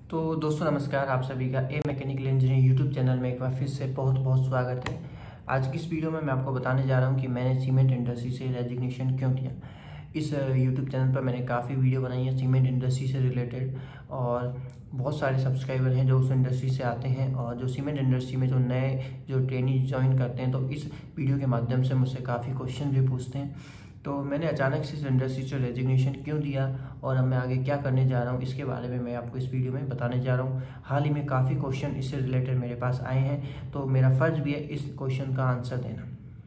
तो दोस्तों नमस्कार, आप सभी का a mechanical engineer YouTube channel में एक बार फिर से बहुत बहुत स्वागत है। आज की इस वीडियो में मैं आपको बताने जा रहा हूं कि मैंने सीमेंट इंडस्ट्री से रेजिग्नेशन क्यों किया। इस यूट्यूब चैनल पर मैंने काफ़ी वीडियो बनाई है सीमेंट इंडस्ट्री से रिलेटेड, और बहुत सारे सब्सक्राइबर हैं जो उस इंडस्ट्री से आते हैं और जो सीमेंट इंडस्ट्री में जो नए जो ट्रेनिंग ज्वाइन करते हैं, तो इस वीडियो के माध्यम से मुझसे काफ़ी क्वेश्चन भी पूछते हैं। तो मैंने अचानक से इस इंडस्ट्री से रेजिग्नेशन क्यों दिया और अब मैं आगे क्या करने जा रहा हूँ, इसके बारे में मैं आपको इस वीडियो में बताने जा रहा हूँ। हाल ही में काफ़ी क्वेश्चन इससे रिलेटेड मेरे पास आए हैं, तो मेरा फ़र्ज़ भी है इस क्वेश्चन का आंसर देना।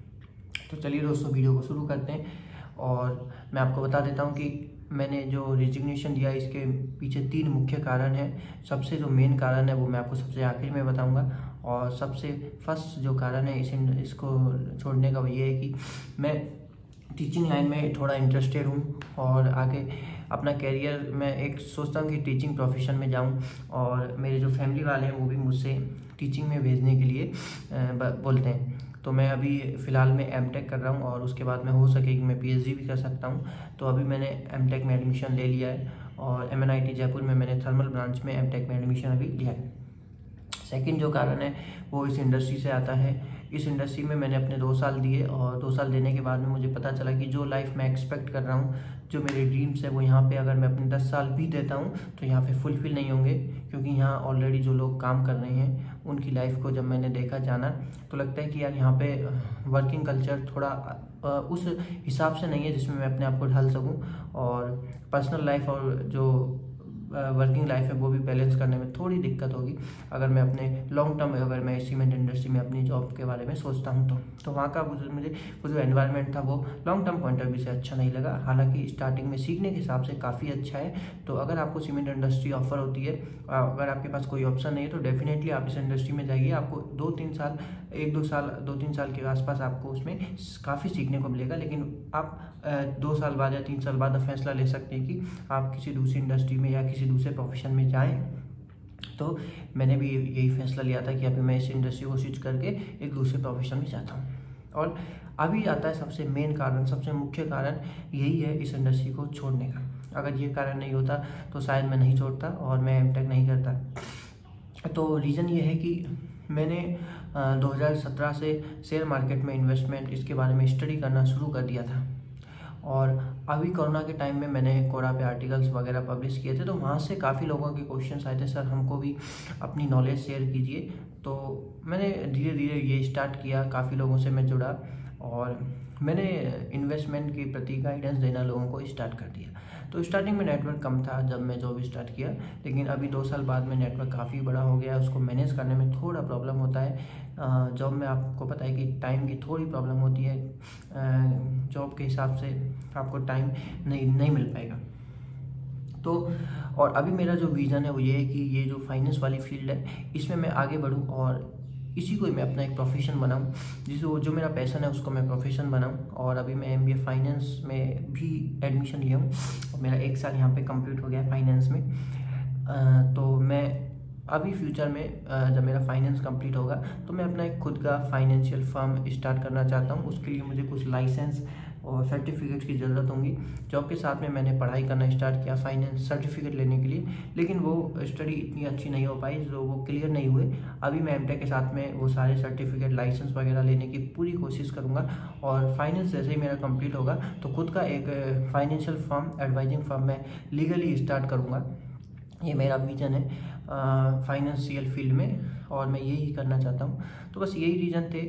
तो चलिए दोस्तों, वीडियो को शुरू करते हैं। और मैं आपको बता देता हूँ कि मैंने जो रेजिग्नेशन दिया इसके पीछे 3 मुख्य कारण हैं। सबसे जो मेन कारण है वो मैं आपको सबसे आखिर में बताऊँगा, और सबसे फर्स्ट जो कारण है इसको छोड़ने का वो ये है कि मैं टीचिंग लाइन में थोड़ा इंटरेस्टेड हूँ और आगे अपना कैरियर मैं एक सोचता हूँ कि टीचिंग प्रोफेशन में जाऊँ। और मेरे जो फैमिली वाले हैं वो भी मुझसे टीचिंग में भेजने के लिए बोलते हैं। तो मैं अभी फ़िलहाल में एमटेक कर रहा हूँ और उसके बाद में हो सके कि मैं पीएचडी भी कर सकता हूँ। तो अभी मैंने एमटेक में एडमिशन ले लिया है और एमएनआईटी जयपुर में मैंने थर्मल ब्रांच में एमटेक में एडमिशन अभी लिया है। सेकंड जो कारण है वो इस इंडस्ट्री से आता है। इस इंडस्ट्री में मैंने अपने 2 साल दिए और 2 साल देने के बाद में मुझे पता चला कि जो लाइफ मैं एक्सपेक्ट कर रहा हूँ, जो मेरे ड्रीम्स है, वो यहाँ पे अगर मैं अपने 10 साल भी देता हूँ तो यहाँ पे फुलफिल नहीं होंगे। क्योंकि यहाँ ऑलरेडी जो लोग काम कर रहे हैं उनकी लाइफ को जब मैंने देखा जाना, तो लगता है कि यार यहाँ पे वर्किंग कल्चर थोड़ा उस हिसाब से नहीं है जिसमें मैं अपने आप को ढाल सकूँ, और पर्सनल लाइफ और जो वर्किंग लाइफ है वो भी बैलेंस करने में थोड़ी दिक्कत होगी अगर मैं अपने लॉन्ग टर्म अगर मैं सीमेंट इंडस्ट्री में अपनी जॉब के बारे में सोचता हूँ तो वहाँ का मुझे वो जो एनवायरनमेंट था वो long term point of view से अच्छा नहीं लगा। हालांकि स्टार्टिंग में सीखने के हिसाब से काफ़ी अच्छा है। तो अगर आपको सीमेंट इंडस्ट्री ऑफर होती है, अगर आपके पास कोई ऑप्शन नहीं है, तो डेफिनेटली आप इस इंडस्ट्री में जाइए। आपको 2-3 साल 2-3 साल के आसपास आपको उसमें काफ़ी सीखने को मिलेगा। लेकिन आप 2 साल बाद या 3 साल बाद फैसला ले सकते हैं कि आप किसी दूसरी इंडस्ट्री में या किसी दूसरे प्रोफेशन में जाएं। तो मैंने भी यही फैसला लिया था कि अभी मैं इस इंडस्ट्री को स्विच करके एक दूसरे प्रोफेशन में जाता हूँ। और अभी आता है सबसे मेन कारण, सबसे मुख्य कारण यही है इस इंडस्ट्री को छोड़ने का। अगर ये कारण नहीं होता तो शायद मैं नहीं छोड़ता और मैं एमटेक नहीं करता। तो रीज़न ये है कि मैंने 2017 से शेयर मार्केट में इन्वेस्टमेंट इसके बारे में स्टडी करना शुरू कर दिया था। और अभी कोरोना के टाइम में मैंने कोरा पे आर्टिकल्स वगैरह पब्लिश किए थे, तो वहाँ से काफ़ी लोगों के क्वेश्चंस आए थे, सर हमको भी अपनी नॉलेज शेयर कीजिए। तो मैंने धीरे धीरे ये स्टार्ट किया, काफ़ी लोगों से मैं जुड़ा और मैंने इन्वेस्टमेंट के प्रति गाइडेंस देना लोगों को स्टार्ट कर दिया। तो स्टार्टिंग में नेटवर्क कम था जब मैं जॉब स्टार्ट किया, लेकिन अभी 2 साल बाद में नेटवर्क काफ़ी बड़ा हो गया। उसको मैनेज करने में थोड़ा प्रॉब्लम होता है। जॉब में आपको पता है कि टाइम की थोड़ी प्रॉब्लम होती है। जॉब के हिसाब से आपको टाइम नहीं मिल पाएगा। तो और अभी मेरा जो विज़न है वो ये है कि ये जो फाइनेंस वाली फील्ड है इसमें मैं आगे बढ़ूँ और इसी को मैं अपना एक प्रोफेशन बनाऊं, जिसको जो मेरा पैशन है उसको मैं प्रोफेशन बनाऊं। और अभी मैं एमबीए फाइनेंस में भी एडमिशन लिया हूं और मेरा 1 साल यहाँ पे कंप्लीट हो गया है फाइनेंस में। तो मैं अभी फ्यूचर में जब मेरा फाइनेंस कंप्लीट होगा तो मैं अपना एक खुद का फाइनेंशियल फर्म स्टार्ट करना चाहता हूँ। उसके लिए मुझे कुछ लाइसेंस और सर्टिफिकेट्स की ज़रूरत होंगी। जॉब के साथ में मैंने पढ़ाई करना स्टार्ट किया फाइनेंस सर्टिफिकेट लेने के लिए, लेकिन वो स्टडी इतनी अच्छी नहीं हो पाई, जो वो क्लियर नहीं हुए। अभी मैं एमटेक के साथ में वो सारे सर्टिफिकेट लाइसेंस वगैरह लेने की पूरी कोशिश करूँगा। और फाइनेंस जैसे ही मेरा कंप्लीट होगा तो खुद का एक फाइनेंशियल फर्म, एडवाइजिंग फर्म मैं लीगली स्टार्ट करूँगा। ये मेरा विजन है फाइनेंशियल फील्ड में, और मैं यही करना चाहता हूँ। तो बस यही रीज़न थे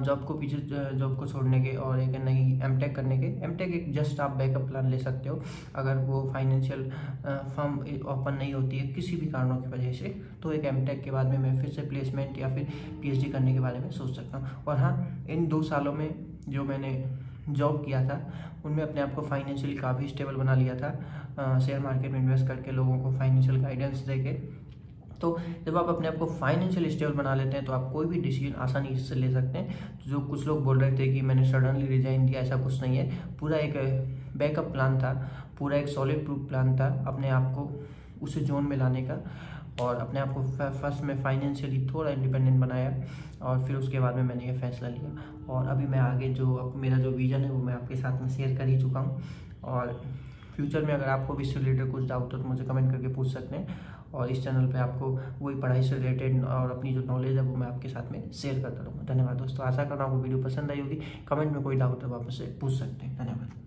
जॉब को छोड़ने के और एक नई एमटेक करने के। एमटेक एक जस्ट आप बैकअप प्लान ले सकते हो अगर वो फाइनेंशियल फर्म ओपन नहीं होती है किसी भी कारणों की वजह से। तो एक एमटेक के बाद में मैं फिर से प्लेसमेंट या फिर पीएचडी करने के बारे में सोच सकता हूँ। और हाँ, इन 2 सालों में जो मैंने जॉब किया था उनमें अपने आप को फाइनेंशियली काफ़ी स्टेबल बना लिया था, शेयर मार्केट में इन्वेस्ट करके, लोगों को फाइनेंशियल गाइडेंस देके। तो जब आप अपने आप को फाइनेंशियल स्टेबल बना लेते हैं तो आप कोई भी डिसीजन आसानी से ले सकते हैं। तो जो कुछ लोग बोल रहे थे कि मैंने सडनली रिजाइन दिया, ऐसा कुछ नहीं है। पूरा एक बैकअप प्लान था, पूरा एक सॉलिड प्रूफ प्लान था अपने आप को उस जोन में लाने का, और अपने आप को फर्स्ट में फाइनेंशियली थोड़ा इंडिपेंडेंट बनाया और फिर उसके बाद में मैंने ये फैसला लिया। और अभी मैं आगे जो मेरा जो विज़न है वो मैं आपके साथ में शेयर कर ही चुका हूँ। और फ्यूचर में अगर आपको भी इससे रिलेटेड कुछ डाउट हो तो मुझे कमेंट करके पूछ सकते हैं। और इस चैनल पे आपको वही पढ़ाई से रिलेटेड और अपनी जो नॉलेज है वो मैं आपके साथ में शेयर करता रहूँगा। धन्यवाद दोस्तों, आशा कर रहा हूँ आपको वीडियो पसंद आई होगी। कमेंट में कोई डाउट है आप मुझसे पूछ सकते हैं। धन्यवाद।